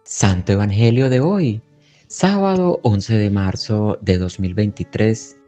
Santo Evangelio de hoy, sábado 11 de marzo de 2023.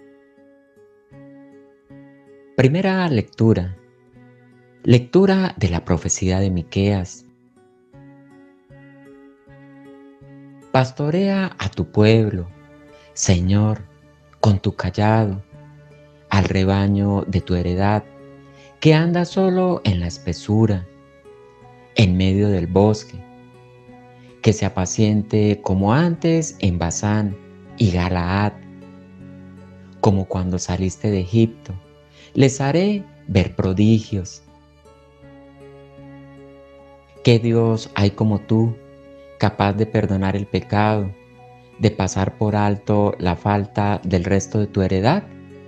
Primera lectura. Lectura de la profecía de Miqueas. Pastorea a tu pueblo, Señor, con tu cayado, al rebaño de tu heredad, que anda solo en la espesura, en medio del bosque, que se apaciente como antes en Basán y Galaad, como cuando saliste de Egipto. Les haré ver prodigios. ¿Qué Dios hay como tú, capaz de perdonar el pecado, de pasar por alto la falta del resto de tu heredad?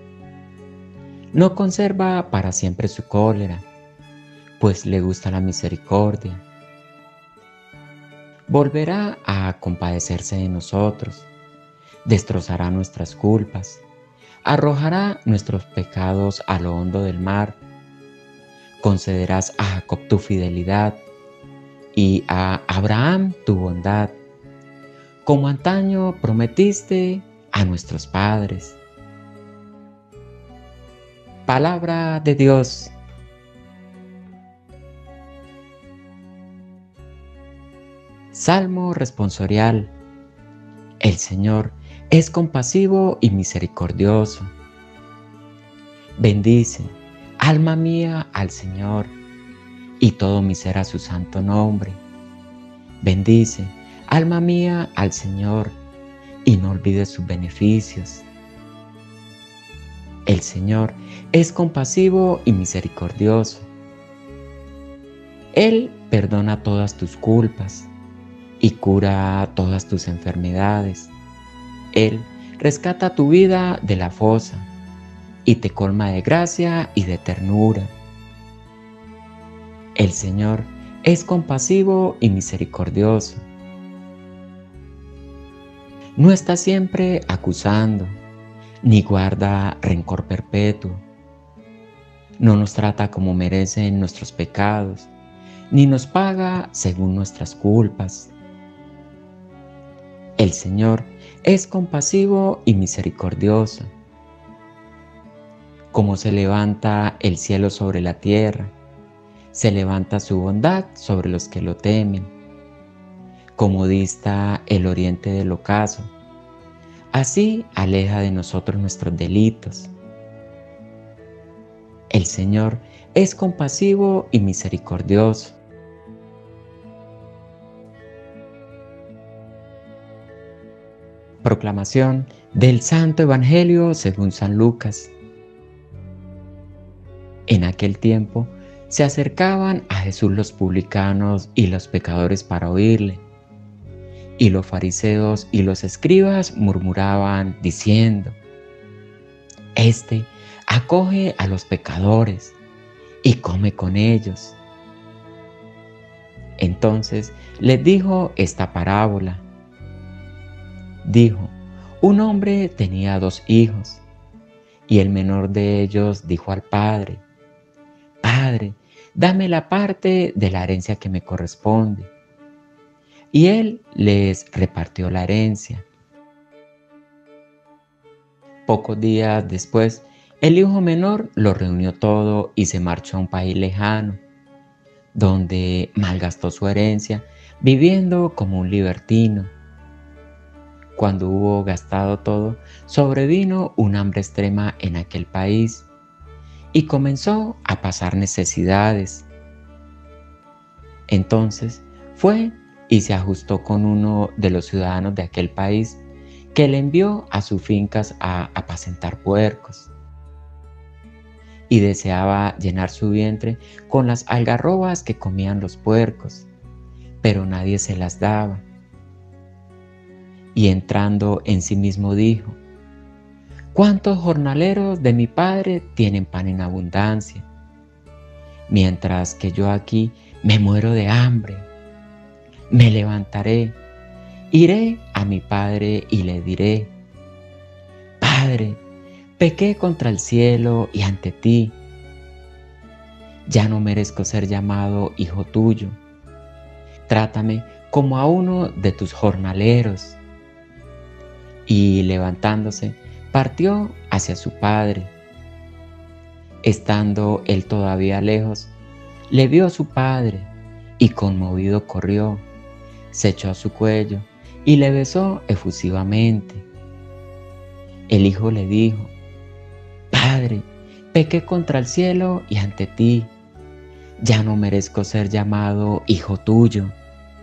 No conserva para siempre su cólera, pues le gusta la misericordia. Volverá a compadecerse de nosotros, destrozará nuestras culpas, arrojará nuestros pecados a lo hondo del mar. Concederás a Jacob tu fidelidad y a Abraham tu bondad, como antaño prometiste a nuestros padres. Palabra de Dios. Salmo responsorial. El Señor es compasivo y misericordioso. Bendice, alma mía, al Señor, y todo mi ser a su santo nombre. Bendice, alma mía, al Señor, y no olvides sus beneficios. El Señor es compasivo y misericordioso. Él perdona todas tus culpas y cura todas tus enfermedades. Él rescata tu vida de la fosa y te colma de gracia y de ternura. El Señor es compasivo y misericordioso. No está siempre acusando, ni guarda rencor perpetuo. No nos trata como merecen nuestros pecados, ni nos paga según nuestras culpas. El Señor es compasivo y misericordioso. Como se levanta el cielo sobre la tierra, se levanta su bondad sobre los que lo temen. Como dista el oriente del ocaso, así aleja de nosotros nuestros delitos. El Señor es compasivo y misericordioso. Proclamación del Santo Evangelio según San Lucas. En aquel tiempo se acercaban a Jesús los publicanos y los pecadores para oírle. Y los fariseos y los escribas murmuraban diciendo: Este acoge a los pecadores y come con ellos. Entonces les dijo esta parábola. Dijo: un hombre tenía 2 hijos, y el menor de ellos dijo al padre: Padre, dame la parte de la herencia que me corresponde. Y él les repartió la herencia. Pocos días después, el hijo menor lo reunió todo y se marchó a un país lejano, donde malgastó su herencia viviendo como un libertino. Cuando hubo gastado todo, sobrevino un hambre extrema en aquel país y comenzó a pasar necesidades. Entonces fue y se ajustó con uno de los ciudadanos de aquel país, que le envió a sus fincas a apacentar puercos. Y deseaba llenar su vientre con las algarrobas que comían los puercos, pero nadie se las daba. Y entrando en sí mismo dijo: ¿Cuántos jornaleros de mi padre tienen pan en abundancia, mientras que yo aquí me muero de hambre? Me levantaré, iré a mi padre y le diré: Padre, pequé contra el cielo y ante ti. Ya no merezco ser llamado hijo tuyo. trátame como a uno de tus jornaleros. Y levantándose, partió hacia su padre. Estando él todavía lejos, le vio a su padre y conmovido corrió, se echó a su cuello y le besó efusivamente. El hijo le dijo: Padre, pequé contra el cielo y ante ti, ya no merezco ser llamado hijo tuyo.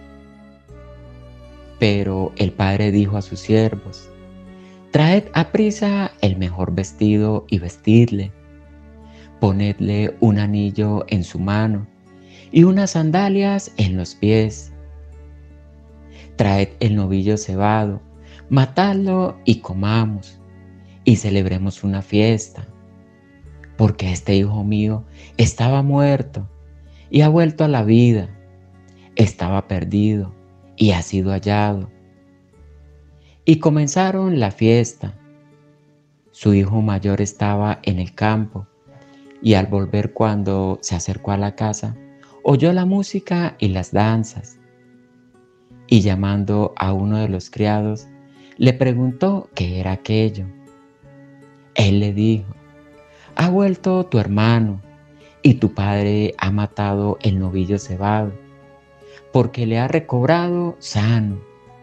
Pero el padre dijo a sus siervos: Traed aprisa el mejor vestido y vestidle. Ponedle un anillo en su mano y unas sandalias en los pies. Traed el novillo cebado, matadlo y comamos, y celebremos una fiesta. Porque este hijo mío estaba muerto y ha vuelto a la vida, estaba perdido y ha sido hallado. Y comenzaron la fiesta. Su hijo mayor estaba en el campo, y al volver, cuando se acercó a la casa, oyó la música y las danzas. Y llamando a uno de los criados, le preguntó qué era aquello. Él le dijo: Ha vuelto tu hermano, y tu padre ha matado el novillo cebado, porque le ha recobrado sano.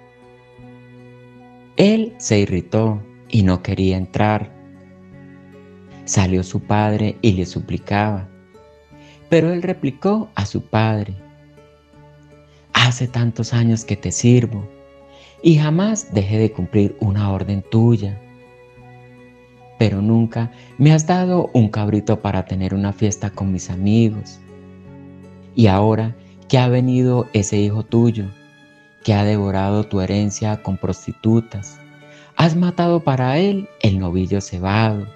Él se irritó y no quería entrar. Salió su padre y le suplicaba, pero él replicó a su padre: Hace tantos años que te sirvo y jamás dejé de cumplir una orden tuya, pero nunca me has dado un cabrito para tener una fiesta con mis amigos. Y ahora que ha venido ese hijo tuyo, que ha devorado tu herencia con prostitutas, has matado para él el novillo cebado.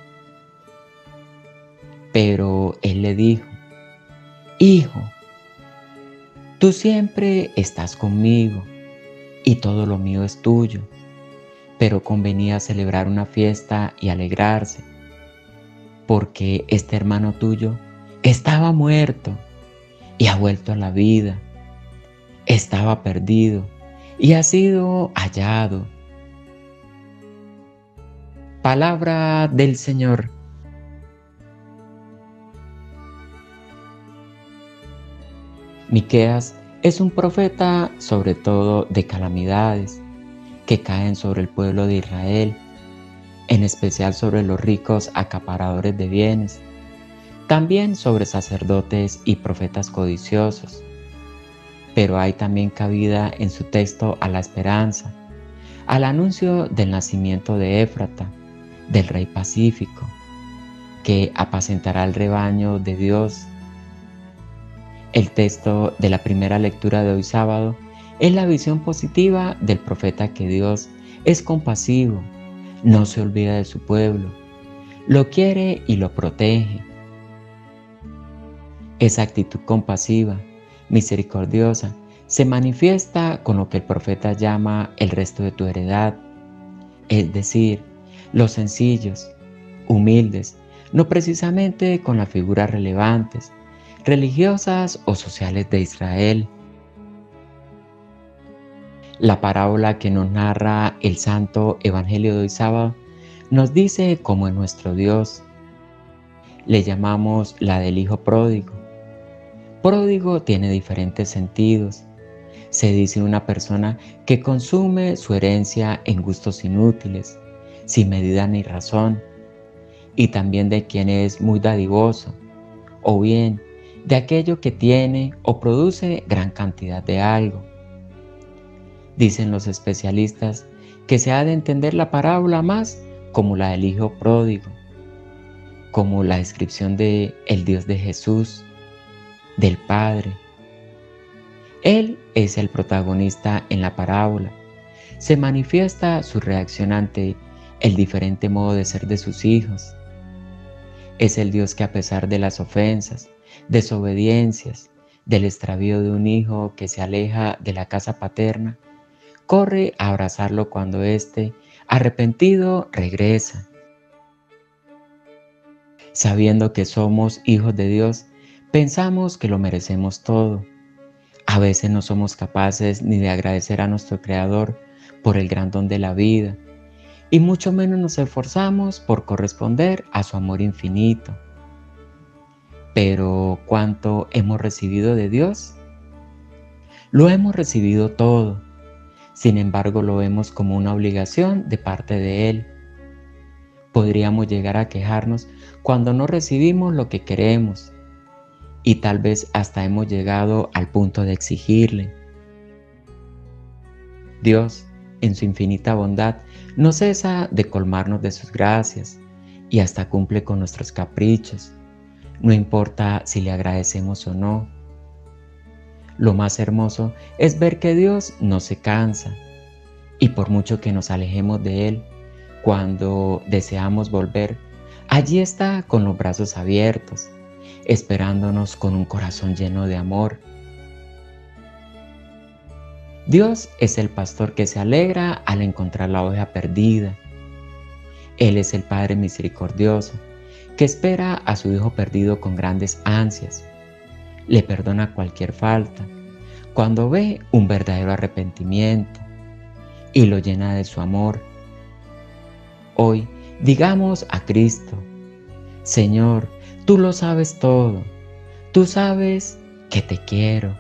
Pero él le dijo: Hijo, tú siempre estás conmigo y todo lo mío es tuyo, pero convenía celebrar una fiesta y alegrarse, porque este hermano tuyo estaba muerto y ha vuelto a la vida, estaba perdido y ha sido hallado. Palabra del Señor. Miqueas es un profeta sobre todo de calamidades que caen sobre el pueblo de Israel, en especial sobre los ricos acaparadores de bienes, también sobre sacerdotes y profetas codiciosos. Pero hay también cabida en su texto a la esperanza, al anuncio del nacimiento de Éfrata, del Rey Pacífico, que apacentará el rebaño de Dios. El texto de la primera lectura de hoy sábado es la visión positiva del profeta que Dios es compasivo, no se olvida de su pueblo, lo quiere y lo protege. Esa actitud compasiva, misericordiosa, se manifiesta con lo que el profeta llama el resto de tu heredad, es decir, los sencillos, humildes, no precisamente con las figuras relevantes, religiosas o sociales de Israel. La parábola que nos narra el Santo Evangelio de hoy sábado nos dice cómo es nuestro Dios. Le llamamos la del Hijo Pródigo. Pródigo tiene diferentes sentidos. Se dice de una persona que consume su herencia en gustos inútiles, sin medida ni razón, y también de quien es muy dadivoso, o bien de aquello que tiene o produce gran cantidad de algo. Dicen los especialistas que se ha de entender la parábola más como la del Hijo Pródigo, como la descripción de el Dios de Jesús, del Padre. Él es el protagonista en la parábola. Se manifiesta su reacción ante el diferente modo de ser de sus hijos. Es el Dios que, a pesar de las ofensas, desobediencias, del extravío de un hijo que se aleja de la casa paterna, corre a abrazarlo cuando éste, arrepentido, regresa. Sabiendo que somos hijos de Dios, pensamos que lo merecemos todo. A veces no somos capaces ni de agradecer a nuestro Creador por el gran don de la vida, y mucho menos nos esforzamos por corresponder a su amor infinito. Pero ¿cuánto hemos recibido de Dios? Lo hemos recibido todo. Sin embargo, lo vemos como una obligación de parte de Él. Podríamos llegar a quejarnos cuando no recibimos lo que queremos, y tal vez hasta hemos llegado al punto de exigirle. Dios, en su infinita bondad, no cesa de colmarnos de sus gracias y hasta cumple con nuestros caprichos, no importa si le agradecemos o no. Lo más hermoso es ver que Dios no se cansa, y por mucho que nos alejemos de Él, cuando deseamos volver, allí está con los brazos abiertos, esperándonos con un corazón lleno de amor. Dios es el pastor que se alegra al encontrar la oveja perdida. Él es el Padre misericordioso, que espera a su hijo perdido con grandes ansias. Le perdona cualquier falta, cuando ve un verdadero arrepentimiento, y lo llena de su amor. Hoy digamos a Cristo: Señor, tú lo sabes todo, tú sabes que te quiero.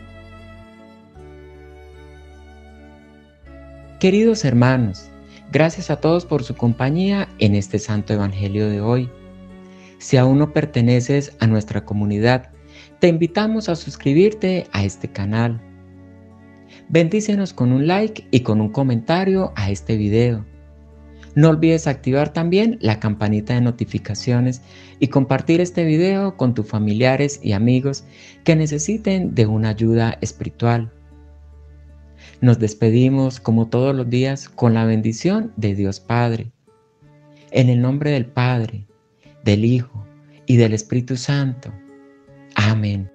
Queridos hermanos, gracias a todos por su compañía en este Santo Evangelio de hoy. Si aún no perteneces a nuestra comunidad, te invitamos a suscribirte a este canal. Bendícenos con un like y con un comentario a este video. No olvides activar también la campanita de notificaciones y compartir este video con tus familiares y amigos que necesiten de una ayuda espiritual. Nos despedimos como todos los días con la bendición de Dios Padre. En el nombre del Padre, del Hijo y del Espíritu Santo. Amén.